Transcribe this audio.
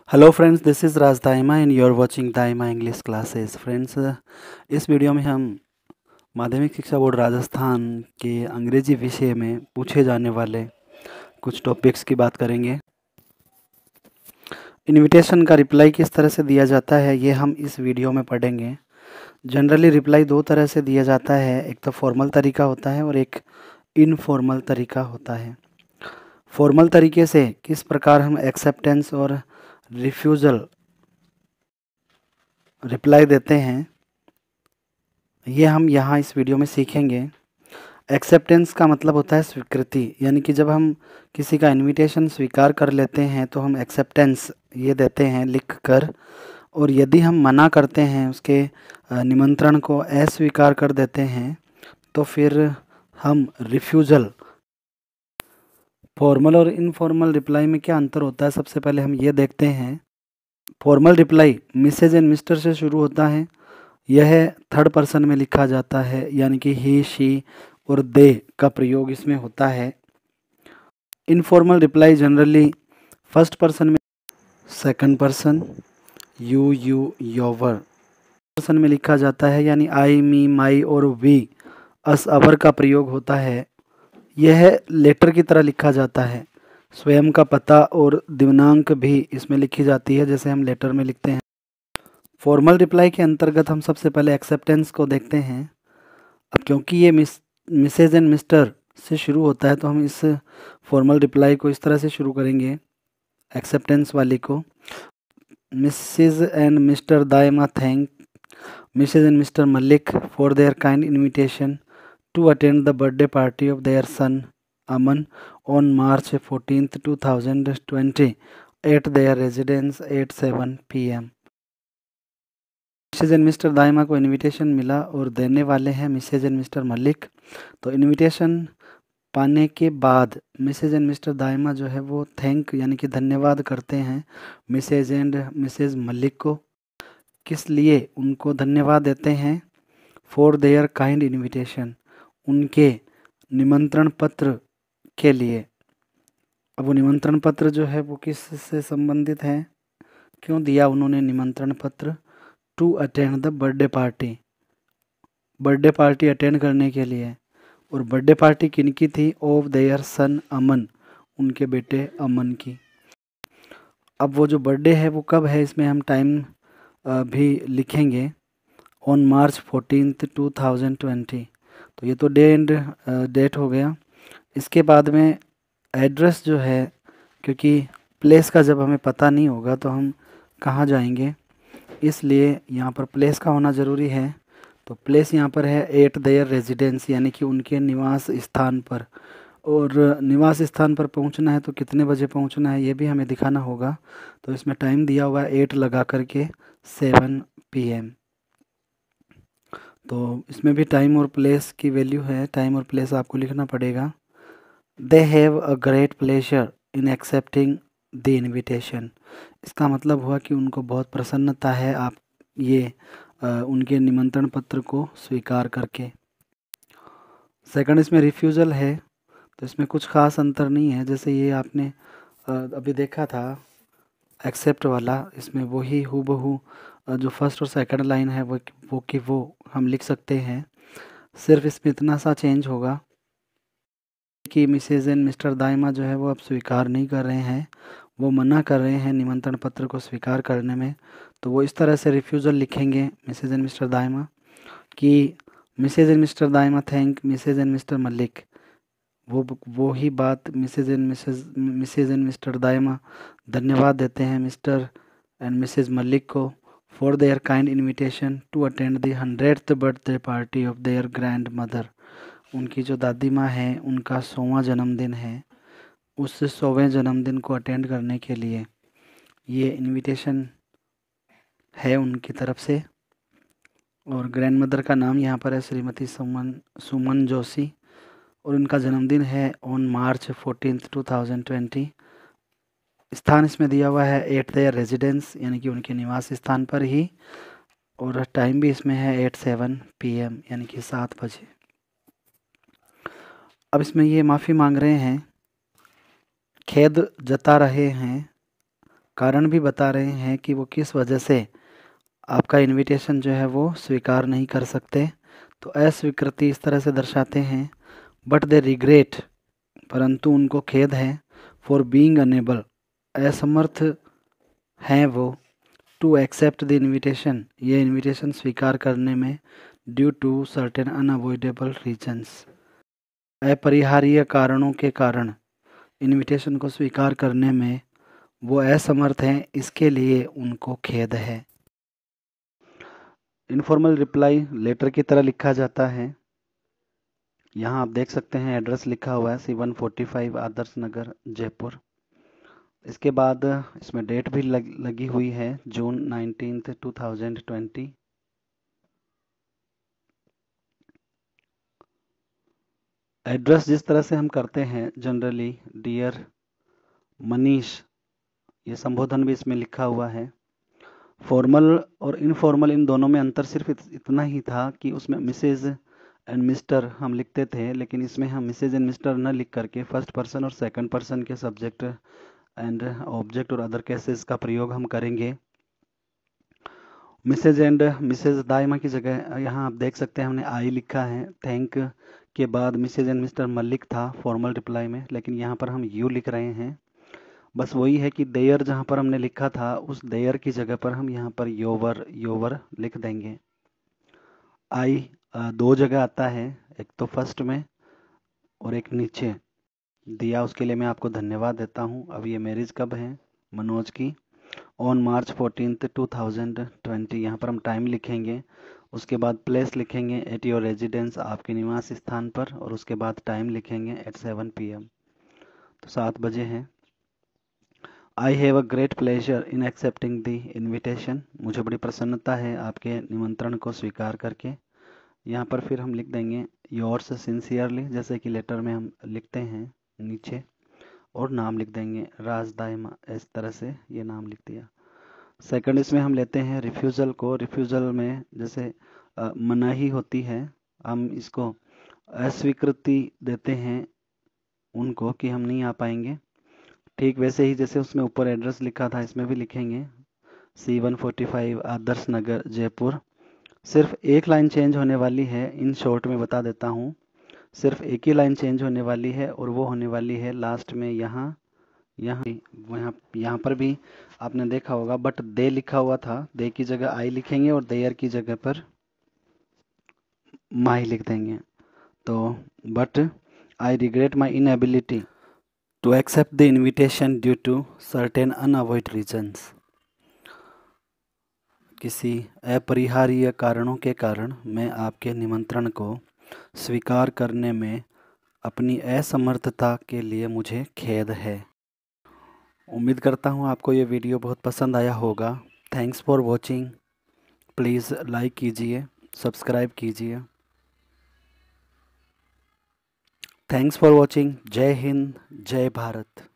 Hello friends, this is Raj Daima and you are watching Daima English classes. Friends, इस video में हम माध्यमिक शिक्षा बोर्ड राजस्थान के अंग्रेजी विषय में पूछे जाने वाले कुछ टॉपिक्स की बात करेंगे। इनविटेशन का रिप्लाई किस तरह से दिया जाता है ये हम इस वीडियो में पढ़ेंगे। जनरली रिप्लाई दो तरह से दिया जाता है, एक तो फॉर्मल तरीका होता है और एक इनफॉर्मल तरीका होता है। फॉर्मल तरीके से किस प्रकार हम एक्सेप्टेंस और रिफ्यूज़ल रिप्लाई देते हैं ये हम यहाँ इस वीडियो में सीखेंगे। एक्सेप्टेंस का मतलब होता है स्वीकृति, यानी कि जब हम किसी का इनविटेशन स्वीकार कर लेते हैं तो हम एक्सेप्टेंस ये देते हैं लिख कर, और यदि हम मना करते हैं, उसके निमंत्रण को अस्वीकार कर देते हैं तो फिर हम रिफ्यूज़ल। फॉर्मल और इनफॉर्मल रिप्लाई में क्या अंतर होता है, सबसे पहले हम ये देखते हैं। Formal reply Mrs and Mr से शुरू होता है, यह थर्ड पर्सन में लिखा जाता है, यानी कि ही शी और दे का प्रयोग इसमें होता है। Informal reply generally first person में, second person, you your person में लिखा जाता है, यानी आई मी माई और वी अस अवर का प्रयोग होता है। यह लेटर की तरह लिखा जाता है। स्वयं का पता और दिनांक भी इसमें लिखी जाती है, जैसे हम लेटर में लिखते हैं। फॉर्मल रिप्लाई के अंतर्गत हम सबसे पहले एक्सेप्टेंस को देखते हैं। अब क्योंकि ये मिसेज एंड मिस्टर से शुरू होता है तो हम इस फॉर्मल रिप्लाई को इस तरह से शुरू करेंगे, एक्सेप्टेंस वाली को। Mrs and Mr Daima thank Mrs and Mr Malik for their kind invitation to attend the birthday party of their son Aman on March 14th 2020 at their residence at 7 PM। Mrs and Mr Daima को invitation मिला और देने वाले हैं Mrs and Mr Malik. तो invitation पाने के बाद मिसेज एंड मिस्टर दाइमा जो है वो थैंक यानी कि धन्यवाद करते हैं मिसेज एंड मिसेज मलिक को। किस लिए उनको धन्यवाद देते हैं? फॉर देयर काइंड इनविटेशन, उनके निमंत्रण पत्र के लिए। अब वो निमंत्रण पत्र जो है वो किस से संबंधित है, क्यों दिया उन्होंने निमंत्रण पत्र? To attend the birthday party, birthday party attend करने के लिए। और बर्थडे पार्टी किनकी थी? ऑफ देयर सन अमन, उनके बेटे अमन की। अब वो जो बर्थडे है वो कब है, इसमें हम टाइम भी लिखेंगे, ऑन March 14th 2020। तो ये तो डे एंड डेट हो गया। इसके बाद में एड्रेस जो है, क्योंकि प्लेस का जब हमें पता नहीं होगा तो हम कहाँ जाएंगे, इसलिए यहाँ पर प्लेस का होना ज़रूरी है। तो प्लेस यहाँ पर है एट देयर रेजिडेंस, यानी कि उनके निवास स्थान पर। और निवास स्थान पर पहुँचना है तो कितने बजे पहुँचना है ये भी हमें दिखाना होगा। तो इसमें टाइम दिया हुआ है 8 लगा करके 7 PM। तो इसमें भी टाइम और प्लेस की वैल्यू है, टाइम और प्लेस आपको लिखना पड़ेगा। They have a great pleasure in accepting the invitation, इसका मतलब हुआ कि उनको बहुत प्रसन्नता है आप ये उनके निमंत्रण पत्र को स्वीकार करके। सेकंड इसमें रिफ्यूज़ल है, तो इसमें कुछ खास अंतर नहीं है। जैसे ये आपने अभी देखा था एक्सेप्ट वाला, इसमें वही हूबहू जो फर्स्ट और सेकंड लाइन है वो हम लिख सकते हैं। सिर्फ इसमें इतना सा चेंज होगा कि मिसेज एंड मिस्टर दाइमा जो है वो अब स्वीकार नहीं कर रहे हैं, वो मना कर रहे हैं निमंत्रण पत्र को स्वीकार करने में। तो वो इस तरह से रिफ्यूज़ल लिखेंगे मिसेज एंड मिस्टर दाइमा कि Mrs and Mr Daima thank Mrs and Mr Malik. वो ही बात मिसेज एंड मिस्टर दाइमा धन्यवाद देते हैं मिस्टर एंड मिसेज मलिक को for their kind invitation to attend the 100th birthday party of their grandmother. उनकी जो दादी माँ हैं उनका 100वां जन्मदिन है, उस 100वें जन्मदिन को अटेंड करने के लिए ये इनविटेशन है उनकी तरफ से। और ग्रैंड मदर का नाम यहाँ पर है श्रीमती सुमन जोशी, और उनका जन्मदिन है ऑन March 14th 2020। स्थान इसमें दिया हुआ है एट देयर रेजिडेंस, यानी कि उनके निवास स्थान पर ही, और टाइम भी इसमें है 8 PM, यानी कि 7 बजे। अब इसमें ये माफ़ी मांग रहे हैं, खेद जता रहे हैं कारण भी बता रहे हैं कि वो किस वजह से आपका इनविटेशन जो है वो स्वीकार नहीं कर सकते। तो अस्वीकृति इस तरह से दर्शाते हैं, बट दे रिग्रेट, परंतु उनको खेद है, फॉर बीइंग अनेबल, असमर्थ हैं वो, टू एक्सेप्ट द इनविटेशन, ये इनविटेशन स्वीकार करने में, due to certain unavoidable reasons, अपरिहार्य कारणों के कारण इनविटेशन को स्वीकार करने में वो असमर्थ हैं, इसके लिए उनको खेद है। इनफॉर्मल रिप्लाई लेटर की तरह लिखा जाता है। यहाँ आप देख सकते हैं एड्रेस लिखा हुआ है C145 आदर्श नगर जयपुर। इसके बाद इसमें डेट भी लगी हुई है जून 19, 2020। एड्रेस जिस तरह से हम करते हैं जनरली, डियर मनीष, ये संबोधन भी इसमें लिखा हुआ है। फॉर्मल और इनफॉर्मल इन दोनों में अंतर सिर्फ इतना ही था कि उसमें मिसेज एंड मिस्टर हम लिखते थे, लेकिन इसमें हम मिसेज एंड मिस्टर न लिख करके फर्स्ट पर्सन और सेकंड पर्सन के सब्जेक्ट एंड ऑब्जेक्ट और अदर केसेस का प्रयोग हम करेंगे। मिसेज एंड मिसेज दाइमा की जगह यहाँ आप देख सकते हैं हमने आई लिखा है। थैंक के बाद मिसेज एंड मिस्टर मलिक था फॉर्मल रिप्लाई में, लेकिन यहाँ पर हम यू लिख रहे हैं। बस वही है कि देयर जहाँ पर हमने लिखा था उस देयर की जगह पर हम यहाँ पर योवर योवर लिख देंगे। आई दो जगह आता है, एक तो फर्स्ट में और एक नीचे दिया, उसके लिए मैं आपको धन्यवाद देता हूँ। अब ये मैरिज कब है मनोज की, ऑन March 14, 2020। यहाँ पर हम टाइम लिखेंगे, उसके बाद प्लेस लिखेंगे एट योर रेजिडेंस, आपके निवास स्थान पर, और उसके बाद टाइम लिखेंगे एट 7 PM, तो 7 बजे हैं। I have a great pleasure in accepting the invitation, मुझे बड़ी प्रसन्नता है आपके निमंत्रण को स्वीकार करके। यहाँ पर फिर हम लिख देंगे योर्स सिंसियरली, जैसे कि लेटर में हम लिखते हैं नीचे, और नाम लिख देंगे राज दाइमा, इस तरह से ये नाम लिख दिया। सेकंड इसमें हम लेते हैं रिफ्यूज़ल को। रिफ्यूज़ल में जैसे मनाही होती है, हम इसको अस्वीकृति देते हैं उनको कि हम नहीं आ पाएंगे। ठीक वैसे ही जैसे उसमें ऊपर एड्रेस लिखा था इसमें भी लिखेंगे C145 आदर्श नगर जयपुर। सिर्फ एक लाइन चेंज होने वाली है, इन शॉर्ट में बता देता हूँ, सिर्फ एक ही लाइन चेंज होने वाली है और वो होने वाली है लास्ट में यहाँ यहाँ पर भी आपने देखा होगा, बट दे लिखा हुआ था, दे की जगह आई लिखेंगे और देयर की जगह पर माई लिख देंगे। तो but I regret my inability to accept the invitation due to certain unavoid reasons, किसी अपरिहार्य कारणों के कारण मैं आपके निमंत्रण को स्वीकार करने में अपनी असमर्थता के लिए मुझे खेद है। उम्मीद करता हूँ आपको ये वीडियो बहुत पसंद आया होगा। Thanks for watching. Please like कीजिए, सब्सक्राइब कीजिए। Thanks for watching. जय हिंद, जय भारत।